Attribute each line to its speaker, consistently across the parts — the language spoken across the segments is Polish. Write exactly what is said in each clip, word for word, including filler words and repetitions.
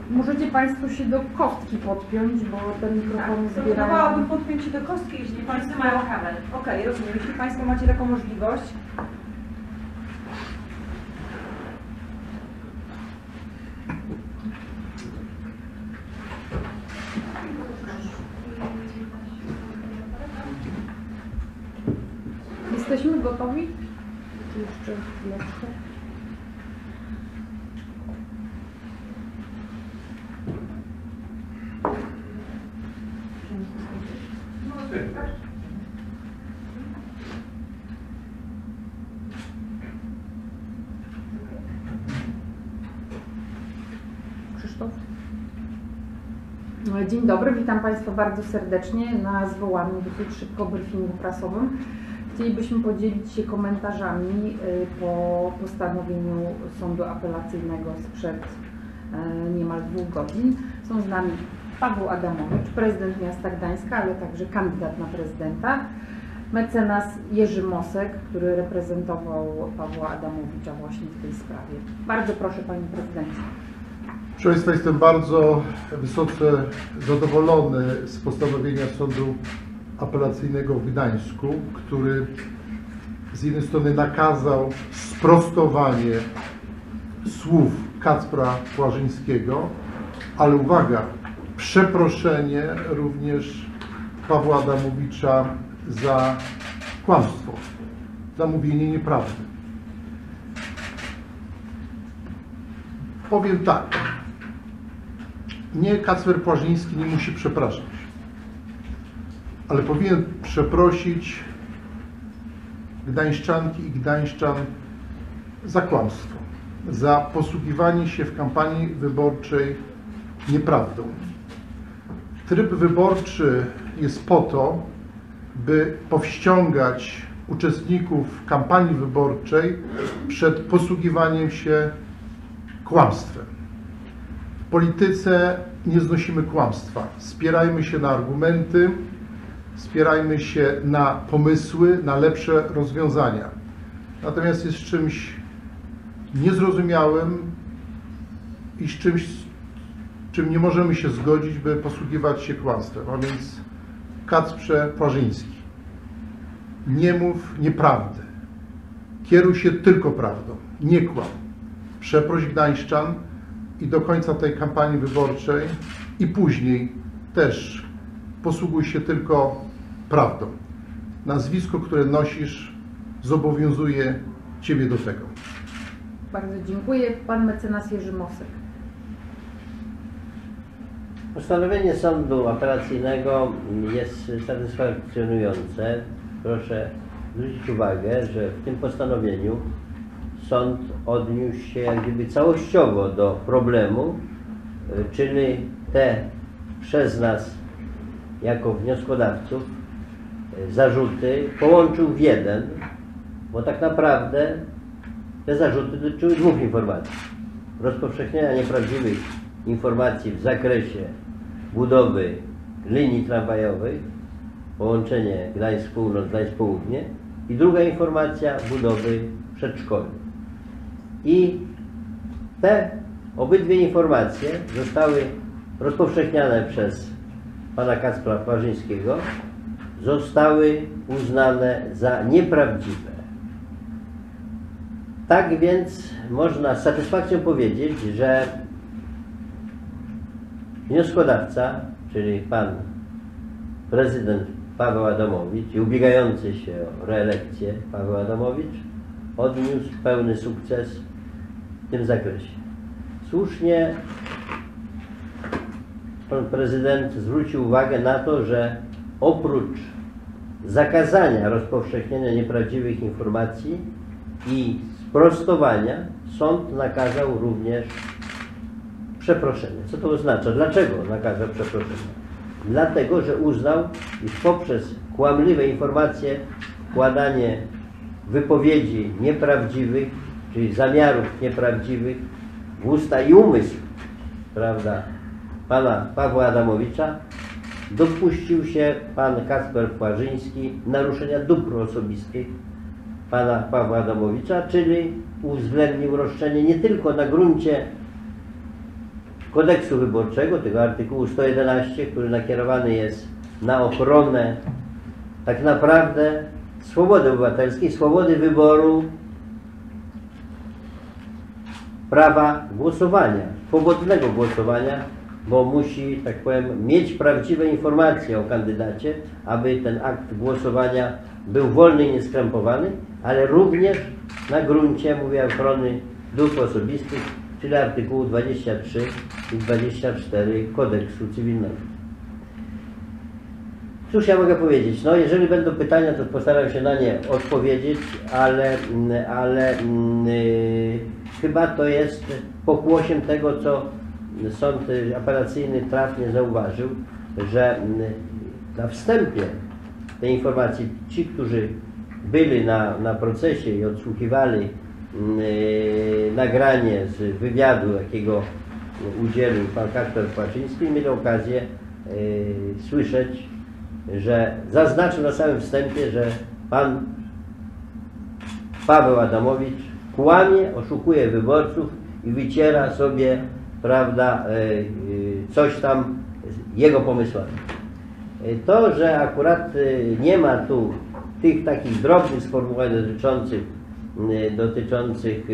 Speaker 1: Możecie Państwo się do kostki podpiąć, bo ten mikrofon
Speaker 2: tak,
Speaker 1: zbiera...
Speaker 2: Proponowałabym podpiąć się do kostki, jeśli Państwo mają kabel. Okej, okay, rozumiem. Jeśli Państwo macie taką możliwość.
Speaker 1: Jesteśmy gotowi? Czy jeszcze chwileczkę? Krzysztof? Dzień dobry, witam Państwa bardzo serdecznie na zwołanym dosyć szybko briefingu prasowym. Chcielibyśmy podzielić się komentarzami po postanowieniu Sądu Apelacyjnego sprzed niemal dwóch godzin. Są z nami Paweł Adamowicz, prezydent miasta Gdańska, ale także kandydat na prezydenta, mecenas Jerzy Mosek, który reprezentował Pawła Adamowicza właśnie w tej sprawie. Bardzo proszę, panie prezydencie.
Speaker 3: Proszę Państwa, jestem bardzo wysoce zadowolony z postanowienia Sądu Apelacyjnego w Gdańsku, który z jednej strony nakazał sprostowanie słów Kacpra Płażyńskiego, ale uwaga, przeproszenie również Pawła Adamowicza za kłamstwo, za mówienie nieprawdy. Powiem tak, nie Kacper Płażyński nie musi przepraszać, ale powinien przeprosić gdańszczanki i gdańszczan za kłamstwo, za posługiwanie się w kampanii wyborczej nieprawdą. Tryb wyborczy jest po to, by powściągać uczestników kampanii wyborczej przed posługiwaniem się kłamstwem. W polityce nie znosimy kłamstwa. Spierajmy się na argumenty, spierajmy się na pomysły, na lepsze rozwiązania. Natomiast jest czymś niezrozumiałym i z czymś, czym nie możemy się zgodzić, by posługiwać się kłamstwem. A więc Kacprze Płażyński, nie mów nieprawdy. Kieruj się tylko prawdą, nie kłam. Przeproś gdańszczan i do końca tej kampanii wyborczej i później też posługuj się tylko prawdą. Nazwisko, które nosisz, zobowiązuje Ciebie do tego.
Speaker 1: Bardzo dziękuję. Pan mecenas Jerzy Mosek.
Speaker 4: Postanowienie Sądu Apelacyjnego jest satysfakcjonujące. Proszę zwrócić uwagę, że w tym postanowieniu sąd odniósł się jak gdyby całościowo do problemu, czyli te przez nas jako wnioskodawców zarzuty połączył w jeden, bo tak naprawdę te zarzuty dotyczyły dwóch informacji. Rozpowszechniania nieprawdziwych informacji w zakresie budowy linii tramwajowej, połączenie Gdańsk Północ, Gdańsk Południe i druga informacja budowy przedszkoli. I te obydwie informacje zostały rozpowszechniane przez pana Kacpra Płażyńskiego, zostały uznane za nieprawdziwe. Tak więc można z satysfakcją powiedzieć, że wnioskodawca, czyli pan prezydent Paweł Adamowicz i ubiegający się o reelekcję Paweł Adamowicz odniósł pełny sukces w tym zakresie. Słusznie pan prezydent zwrócił uwagę na to, że oprócz zakazania rozpowszechniania nieprawdziwych informacji i sprostowania, sąd nakazał również przeproszenie. Co to oznacza? Dlaczego nakazał przeproszenie? Dlatego, że uznał, iż poprzez kłamliwe informacje, wkładanie wypowiedzi nieprawdziwych, czyli zamiarów nieprawdziwych w usta i umysł, prawda, pana Pawła Adamowicza, dopuścił się pan Kacper Płażyński naruszenia dóbr osobistych pana Pawła Adamowicza, czyli uwzględnił roszczenie nie tylko na gruncie kodeksu wyborczego, tego artykułu sto jedenaście, który nakierowany jest na ochronę tak naprawdę swobody obywatelskiej, swobody wyboru, prawa głosowania, swobodnego głosowania, bo musi, tak powiem, mieć prawdziwe informacje o kandydacie, aby ten akt głosowania był wolny i nieskrępowany, ale również na gruncie, mówię, ochrony dóbr osobistych, czyli artykułu dwadzieścia trzy i dwadzieścia cztery Kodeksu Cywilnego. Cóż ja mogę powiedzieć? No, jeżeli będą pytania, to postaram się na nie odpowiedzieć, ale, ale yy, chyba to jest pokłosiem tego, co sąd apelacyjny trafnie zauważył, że na wstępie tej informacji ci, którzy byli na, na procesie i odsłuchiwali yy, nagranie z wywiadu, jakiego udzielił pan Kacper Płażyński, mieli okazję yy, słyszeć, że zaznaczył na samym wstępie, że pan Paweł Adamowicz kłamie, oszukuje wyborców i wyciera sobie, prawda, coś tam jego pomysłami. To, że akurat nie ma tu tych takich drobnych sformułowań dotyczących, dotyczących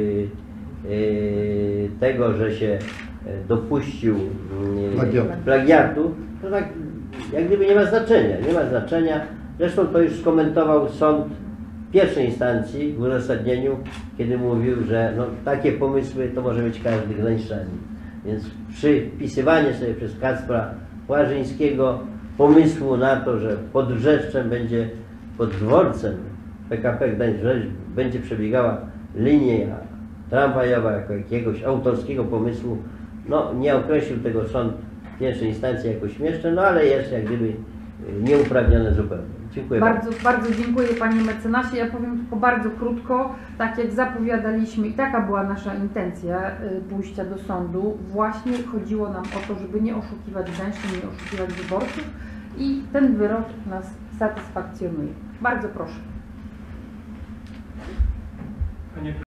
Speaker 4: tego, że się dopuścił
Speaker 3: Plagiatu.
Speaker 4: plagiatu, to tak jak gdyby nie ma znaczenia, nie ma znaczenia. Zresztą to już skomentował sąd pierwszej instancji w uzasadnieniu, kiedy mówił, że no, takie pomysły to może mieć każdy gdańszczanin. Więc przypisywanie sobie przez Kacpra Płażyńskiego pomysłu na to, że pod Wrzeszczem będzie, pod dworcem P K P Gdańsk-Wrzeszcz będzie przebiegała linia tramwajowa jako jakiegoś autorskiego pomysłu, no nie określił tego sąd pierwszej instancji jako śmieszne, no ale jest jak gdyby nieuprawnione zupełnie. Dziękuję
Speaker 1: bardzo. Bardzo, bardzo dziękuję panie mecenasie. Ja powiem tylko bardzo krótko, tak jak zapowiadaliśmy i taka była nasza intencja y, pójścia do sądu. Właśnie chodziło nam o to, żeby nie oszukiwać gdańszczan, nie oszukiwać wyborców i ten wyrok nas satysfakcjonuje. Bardzo proszę.